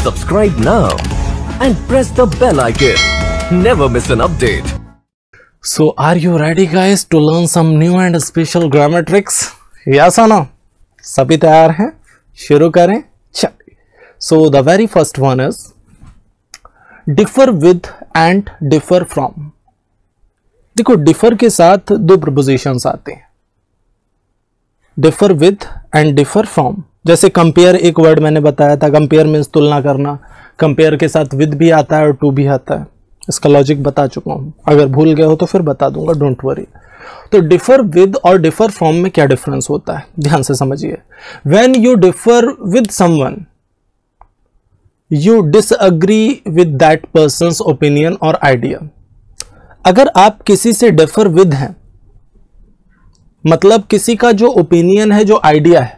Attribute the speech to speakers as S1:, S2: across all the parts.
S1: Subscribe now and press the bell icon. Never miss an update.
S2: So are you ready guys to learn some new and special grammar tricks? Yes or no? सभी तैयार हैं? शुरू करें? चलिए. So the very first one is differ with and differ from. देखो differ के साथ दो prepositions आते हैं. Differ with and differ from. जैसे कंपेयर एक वर्ड मैंने बताया था, कंपेयर मीन्स तुलना करना. कंपेयर के साथ विद भी आता है और टू भी आता है. इसका लॉजिक बता चुका हूं, अगर भूल गए हो तो फिर बता दूंगा, डोंट वरी. तो डिफर विद और डिफर फ्रॉम में क्या डिफरेंस होता है, ध्यान से समझिए. When you differ with someone you disagree with that person's opinion और आइडिया. अगर आप किसी से डिफर विद हैं, मतलब किसी का जो ओपिनियन है, जो आइडिया है,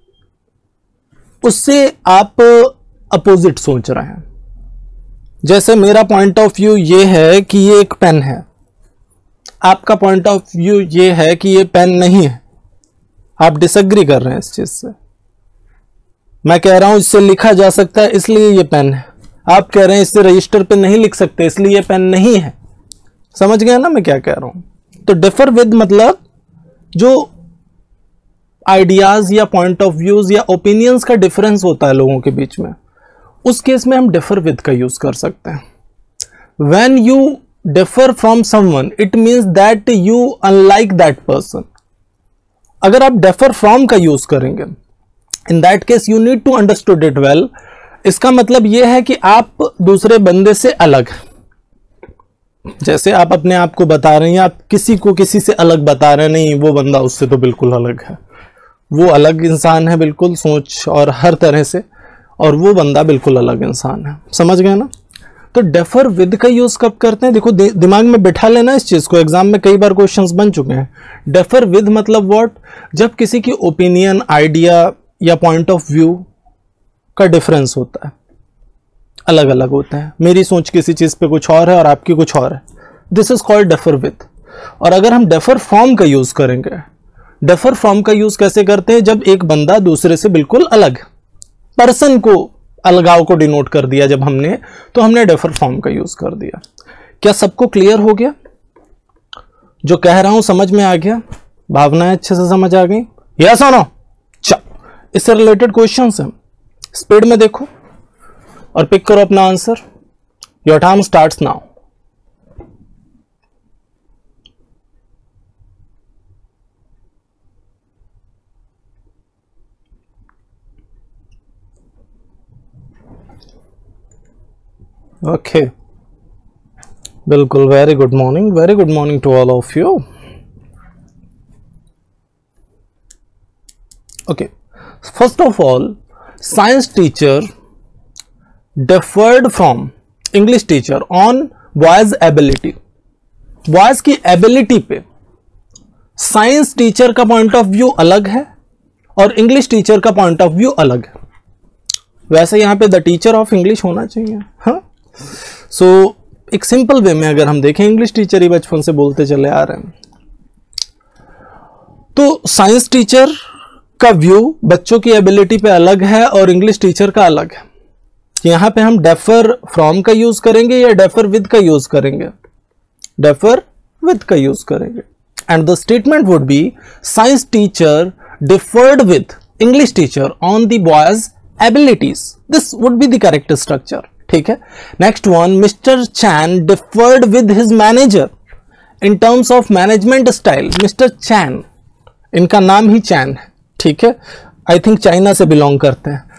S2: उससे आप अपोजिट सोच रहे हैं. जैसे मेरा पॉइंट ऑफ व्यू ये है कि ये एक पेन है, आपका पॉइंट ऑफ व्यू ये है कि ये पेन नहीं है. आप डिसएग्री कर रहे हैं इस चीज से. मैं कह रहा हूं इससे लिखा जा सकता है इसलिए ये पेन है, आप कह रहे हैं इससे रजिस्टर पे नहीं लिख सकते इसलिए ये पेन नहीं है. समझ गए ना मैं क्या कह रहा हूं. तो डिफर विद मतलब जो आइडियाज या पॉइंट ऑफ व्यूज या ओपिनियंस का डिफरेंस होता है लोगों के बीच में, उस केस में हम डिफर विद का यूज कर सकते हैं. When you differ from someone it means that you unlike that person. अगर आप डिफर फ्रॉम का यूज करेंगे, in that case you need to understood it well. इसका मतलब यह है कि आप दूसरे बंदे से अलग हैं. जैसे आप अपने आप को बता रहे हैं, आप किसी को किसी से अलग बता रहे हैं, नहीं वो बंदा उससे तो बिल्कुल अलग है, वो अलग इंसान है बिल्कुल, सोच और हर तरह से, और वो बंदा बिल्कुल अलग इंसान है. समझ गए ना. तो डिफर विद का यूज कब करते हैं, देखो दिमाग में बिठा लेना इस चीज को, एग्जाम में कई बार क्वेश्चंस बन चुके हैं. डिफर विद मतलब व्हाट, जब किसी की ओपिनियन, आइडिया या पॉइंट ऑफ व्यू का डिफरेंस होता है, अलग अलग होते हैं. मेरी सोच किसी चीज पे कुछ और है और आपकी कुछ और है. This is called differ with. और अगर हम डिफर फ्रॉम का यूज करेंगे, डिफर फ्रॉम का यूज कैसे करते हैं, जब एक बंदा दूसरे से बिल्कुल अलग, पर्सन को, अलगाव को डिनोट कर दिया जब हमने, तो हमने डिफर फ्रॉम का यूज कर दिया. क्या सबको क्लियर हो गया? जो कह रहा हूं समझ में आ गया? भावनाएं अच्छे से समझ आ गई? यस और नो? चलो इससे रिलेटेड क्वेश्चंस हैं, स्पीड में देखो और पिक करो अपना answer. Your time starts now. Okay, बिल्कुल. Very good morning to all of you. Okay, first of all science teacher differed from English teacher on boys ability. Boys की ability पे science teacher का point of view अलग है और English teacher का point of view अलग है. वैसे यहां पे द टीचर ऑफ इंग्लिश होना चाहिए. हाँ, सो एक सिंपल वे में अगर हम देखें, इंग्लिश टीचर ही बचपन से बोलते चले आ रहे हैं, तो साइंस टीचर का व्यू बच्चों की एबिलिटी पे अलग है और इंग्लिश टीचर का अलग है. यहां पे हम डिफर फ्रॉम का यूज करेंगे या डिफर विद का यूज करेंगे? डिफर विद का यूज करेंगे. And the statement would be science teacher differed with English teacher on the boys abilities. This would be the correct structure. ठीक है. Next one, mister Chan differed with his manager in terms of management style. Mister Chan, इनका नाम ही Chan है. ठीक है, I think China से belong करते हैं.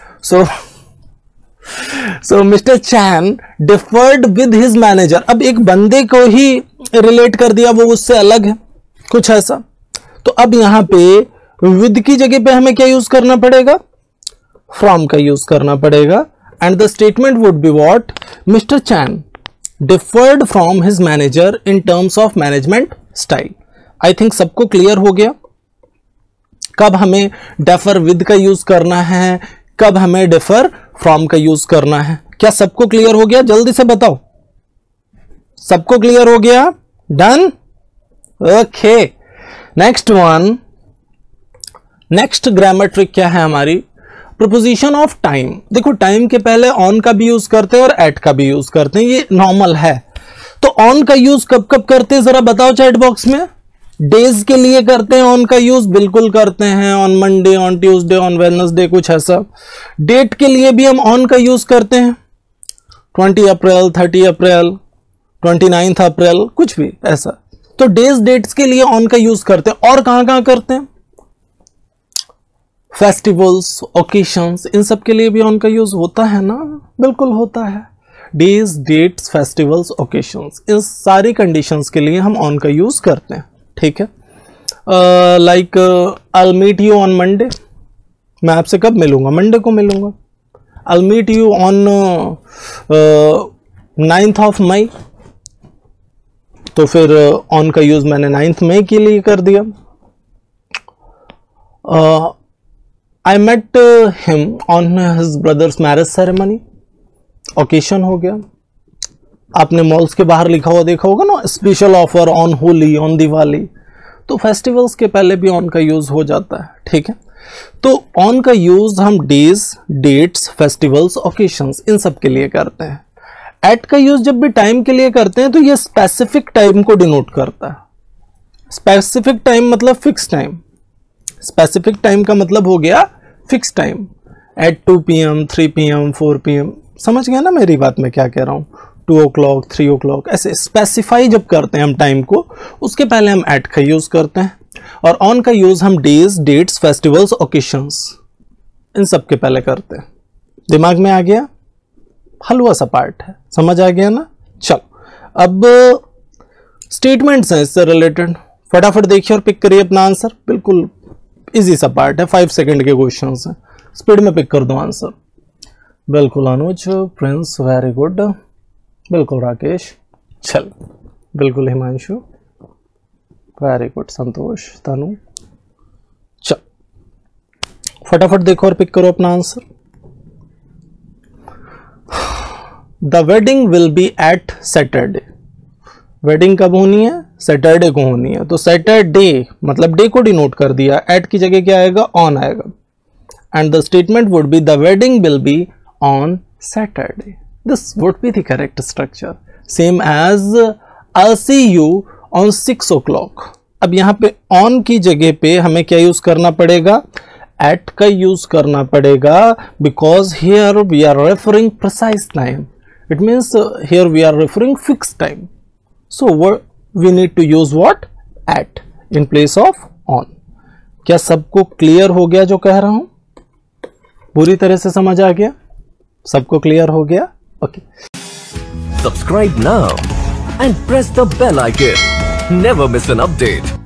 S2: So mister Chan differed with his manager. अब एक बंदे को ही रिलेट कर दिया, वो उससे अलग है, कुछ ऐसा. तो अब यहां पे विद की जगह पे हमें क्या यूज करना पड़ेगा? फ्रॉम का यूज करना पड़ेगा. And the statement would be what? Mr. Chan differed from his manager in terms of management style. I think सबको क्लियर हो गया कब हमें डिफर विद का यूज करना है, कब हमें डिफर फ्रॉम का यूज करना है. क्या सबको क्लियर हो गया? जल्दी से बताओ. सबको क्लियर हो गया? Done. Okay, next one. Next grammar trick क्या है हमारी? प्रीपोजिशन ऑफ टाइम, देखो टाइम के पहले ऑन का भी यूज करते हैं और एट का भी यूज करते हैं, ये नॉर्मल है। तो ऑन का यूज कब कब करते हैं जरा बताओ चैट बॉक्स में। डेज के लिए करते हैं ऑन का यूज, बिल्कुल करते हैं, on Monday, on Tuesday, on Wednesday, कुछ ऐसा। डेट के लिए भी हम ऑन का यूज करते हैं, 20 अप्रैल, 30 अप्रैल, 29 अप्रैल, कुछ भी ऐसा। तो डेज डेट्स के लिए ऑन का यूज करते हैं। और कहां कहां करते हैं? फेस्टिवल्स, ओकेशंस, इन सब के लिए भी ऑन का यूज होता है ना, बिल्कुल होता है। डेज, डेट्स, फेस्टिवल्स, ओकेशंस, इन सारी कंडीशंस के लिए हम ऑन का यूज करते हैं, ठीक है। Like I meet you on Monday, मैं आपसे कब मिलूंगा? मंडे को मिलूंगा। I meet you on 9th May, तो फिर ऑन का यूज मैंने 9 मई के लिए कर दिया। I met him on his brother's marriage ceremony, occasion हो गया। आपने मॉल्स के बाहर लिखा हुआ देखा होगा ना, special offer on Holi, on Diwali, तो फेस्टिवल्स के पहले भी ऑन का यूज हो जाता है, ठीक है। तो ऑन का यूज हम डेज, डेट्स, फेस्टिवल्स, ओकेशंस, इन सब के लिए करते हैं। एट का यूज जब भी टाइम के लिए करते हैं तो ये स्पेसिफिक टाइम को डिनोट करता है। स्पेसिफिक टाइम मतलब फिक्स टाइम, स्पेसिफिक टाइम का मतलब हो गया fix time, at 2 PM, 3 PM, 4 PM, समझ गया ना मेरी बात मैं क्या कह रहा हूँ? 2 o'clock, 3 o'clock, ऐसे स्पेसिफाई जब करते हैं हम टाइम को, उसके पहले हम एट का यूज करते हैं। और ऑन का यूज हम डेज, डेट्स, फेस्टिवल्स, ओकेशंस, इन सब के पहले करते हैं। दिमाग में आ गया? हलवा सा पार्ट है, समझ आ गया ना? चलो अब स्टेटमेंट्स हैं इससे रिलेटेड, फटाफट देखिए और पिक करिए अपना आंसर। बिल्कुल इजी सा पार्ट है, 5 सेकंड के क्वेश्चंस हैं, स्पीड में पिक कर दो आंसर। बिल्कुल अनुज, प्रिंस वेरी गुड, बिल्कुल राकेश, चल बिल्कुल हिमांशु वेरी गुड, संतोष, तनु, चल फटाफट देखो और पिक करो अपना answer. The wedding will be at Saturday, wedding कब होनी है? सैटरडे को होनी है, तो सैटरडे मतलब डे को डिनोट कर दिया, एट की जगह क्या आएगा? ऑन आएगा। And the statement would be the wedding will be on Saturday, this would be the correct structure, same as I see you on 6 o'clock। अब यहाँ पे ऑन की जगह पे हमें क्या यूज करना पड़ेगा? एट का यूज करना पड़ेगा, because here we are referring precise time, it means here we are referring fix time, so we need to use what? At in place of on. क्या सबको क्लियर हो गया जो कह रहा हूं? पूरी तरह से समझ आ गया? सबको क्लियर हो गया? Okay.
S1: Subscribe now and press the bell icon. Never miss an update.